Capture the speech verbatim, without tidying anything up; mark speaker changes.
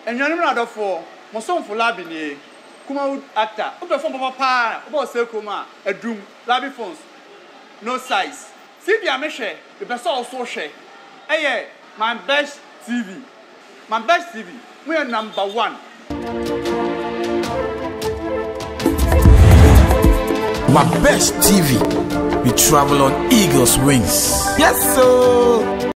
Speaker 1: And you know for Moson for Labini, Kuma actor, who perform Papa, about Selcoma, a doom, Labby phones, no size. See the Amishe, the best also share. Hey, my best T V. My best T V. We are number one.
Speaker 2: My best T V. We travel on eagle's wings. Yes, sir.